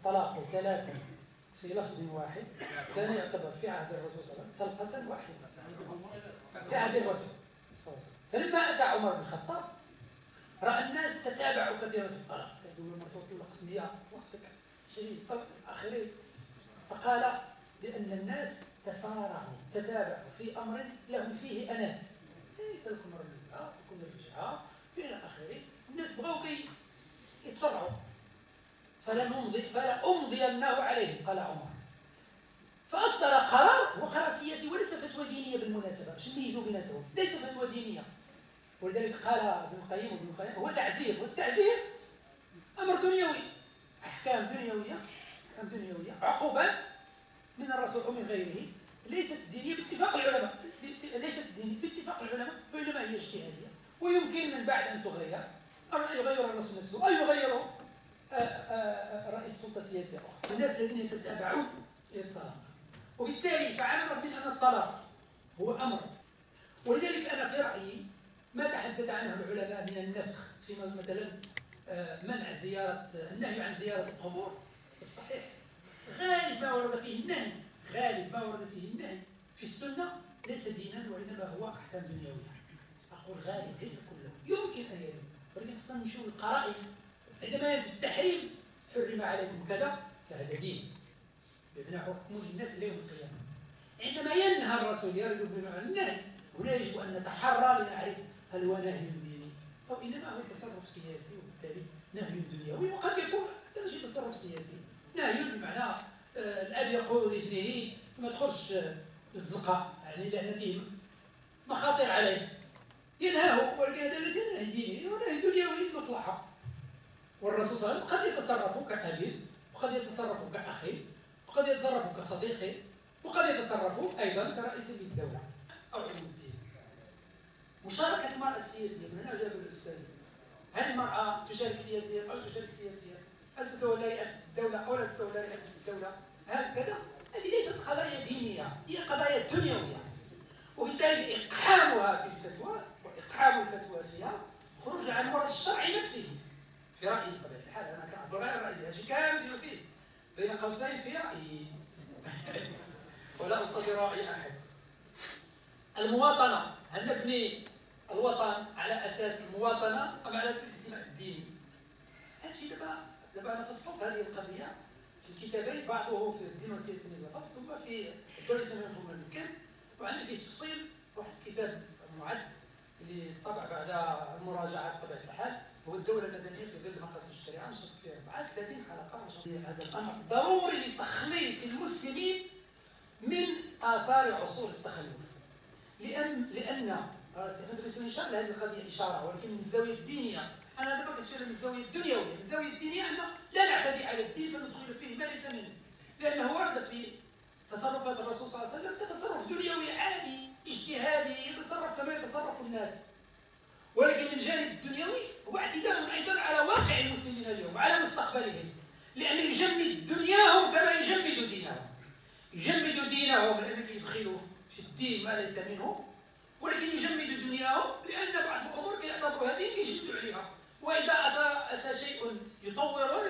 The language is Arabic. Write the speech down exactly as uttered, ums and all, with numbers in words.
الطلاق ثلاثا في لفظ واحد كان يعتبر في عهد الرسول صلى الله عليه وسلم طلقة واحدة في عهد الرسول. فلما أتى عمر بن الخطاب رأى الناس تتابعوا كثيرا في الطلاق، يقولوا مرة طلقت مياه وقتك شديد طلق آخرين، فقال بأن الناس تسارعوا تتابعوا في أمر لهم فيه أنات، فلكم رجل لكم الرجعة إلى آخره. الناس بغوا كي يتسرعوا، فلا نمضي فلا أمضينه عليهم، قال عمر. فأصدر قرار، هو قرار سياسي وليس فتوى دينية بالمناسبة، باش نميزوا بيناتهم، ليس فتوى دينية. ولذلك قال ابن القيم وابن القيم هو تعزير، والتعزير أمر دنيوي، أحكام دنيوية، أحكام دنيوية، عقوبات من الرسول ومن غيره، ليست دينية باتفاق العلماء، ليست دينية باتفاق العلماء، وإنما هي اجتهادية، ويمكن من بعد أن تغير، أو يغير الرسول نفسه، أو يغيره رئيس السلطة السياسية أخرى. الناس الذين يتتابعون الطلاق، وبالتالي فعلى ربنا أن الطلاق هو أمر. ولذلك أنا في رأيي ما تحدث عنه العلماء من النسخ في مثلا منع زيارة، النهي عن زيارة القبور، الصحيح غالب ما ورد فيه النهي، غالب ما ورد فيه النهي في السنة ليس دينا وإنما هو أحكام دنيوية. أقول غالب ليس كله، يمكن أن يكون، ولكن خصنا نمشيو للقرائن. عندما يجب التحريم حرم عليكم كذا فهذا دين بمعنى حكم للناس اليوم القيامة. عندما ينهى الرسول يرد بمعنى النهي، هنا يجب أن نتحرى لنعرف هل هو نهي ديني أو إنما هو تصرف سياسي، وبالتالي نهي دنيوي. وقد يكون هذا شيء تصرف سياسي، نهي بمعنى آه الأب يقول لابنه ما تخرجش الزنقة، يعني لأن فيه مخاطر عليه ينهاه، ولكن هذا ليس نهي ديني، هو نهي دنيوي للمصلحة. والرسول صلى الله عليه وسلم قد يتصرف كأب، وقد يتصرف كأخ، وقد يتصرف كصديق، وقد يتصرف أيضا كرئيس للدولة أو علم الدين. مشاركة المرأة السياسية، من هنا جاب الأستاذ، هل المرأة تشارك سياسيا أو تشارك سياسيا؟ هل تتولى رئاسة الدولة أو لا تتولى رئاسة الدولة؟ هل كذا؟ هذه ليست قضايا دينية، هي قضايا دنيوية، وبالتالي إقحامها في الفتوى وإقحام الفتوى فيها خروج عن مراد الشرع نفسه. في رأيي بطبيعة الحال أنا كنعبر غير عن رأيي، هادشي كامل فيه بين قوسين في رأيي ولا أصدر رأي أحد. المواطنة، هل نبني الوطن على أساس المواطنة أم على أساس الانتماء الديني؟ هادشي دابا دابا أنا فصلت هذه القضية في كتابين، بعضه في الديمقراطية النظام ثم في الدولة الإسلامية المفهوم الممكن، وعندي فيه تفصيل واحد الكتاب معد اللي طبع بعد المراجعة بطبيعة الحال، هو الدولة المدنية في ظل مقاصد الشريعة، نشرت فيه أربعة وثلاثين حلقة. هذا الأمر ضروري لتخليص المسلمين من آثار عصور التخلف، لأن لأن سندرس إن شاء الله هذه القضية إشارة، ولكن من الزاوية الدينية. أنا دابا كنشير من الزاوية الدنيوية، من الزاوية الدينية أن لا نعتدي على الدين فندخل فيه ما ليس منه، لأنه ورد في تصرفات الرسول صلى الله عليه وسلم كتصرف دنيوي عادي اجتهادي، يتصرف كما يتصرف الناس، ولكن من الجانب الدنيوي هو اعتداء أيضا على واقع المسلمين اليوم وعلى مستقبلهم، لأنه يجمد دنياهم كما يجمد دينهم. يجمد دينهم لأنه يدخلوا في الدين ما ليس منه، ولكن يجمد دنياهم لأن بعض الأمور كيعتبروا هذه كيجمدوا عليها، وإذا أتى, أتى شيء يطورها